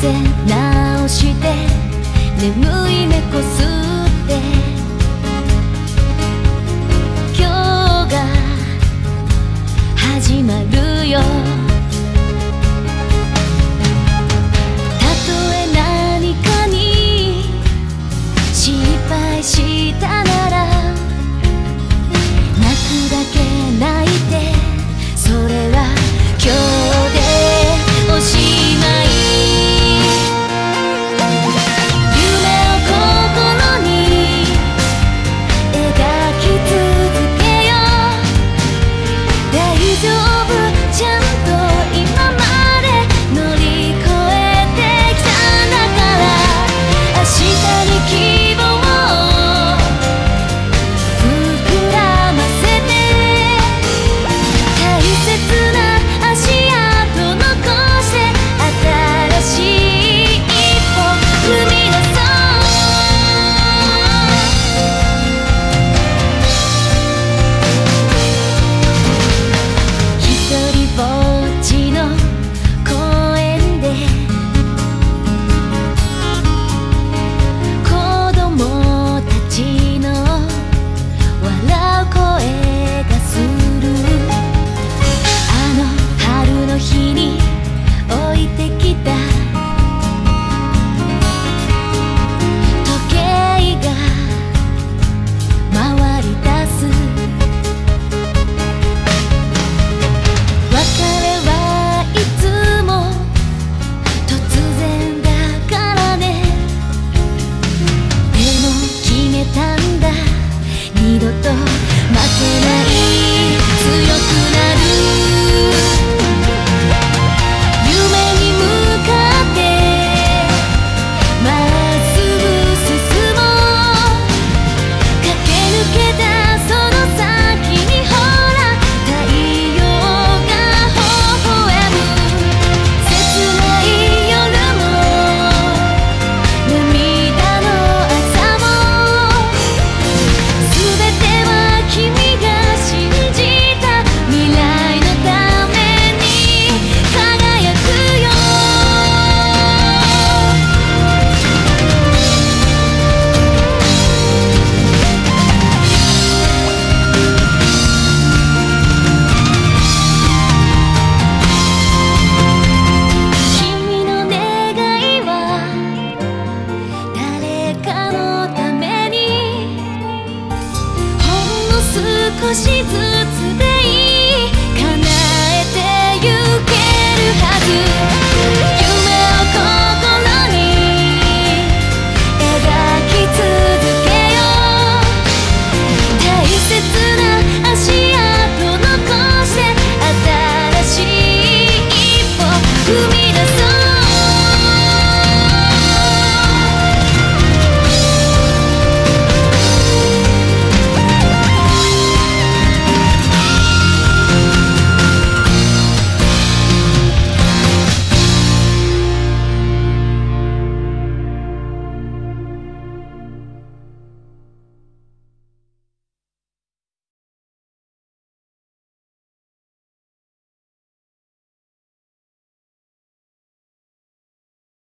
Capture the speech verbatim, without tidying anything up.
せ直して眠い目こすって今日が始まるよ。たとえ何かに失敗したなら泣くだけ泣いてそれは今日でおしまい。夢を心に描き続けよう。大丈夫ちゃんと今まで乗り越えてきたんだから明日に希望を膨らませて大切な足跡残して新しい一歩踏み出そう。ひとりぼっちの公園で子供たちの笑う声がする。あの春の日に置いてきた時計が回り出す。別れはいつも突然だからね。でも決めたんだ二度と負けない強くなる。夢に向かってまっすぐ進もう。駆け抜けたその先にほら太陽が微笑む。切ない夜も涙の朝も全ては君が信じた未来のために輝くよ。君の願いは誰かのためにほんの少しずつで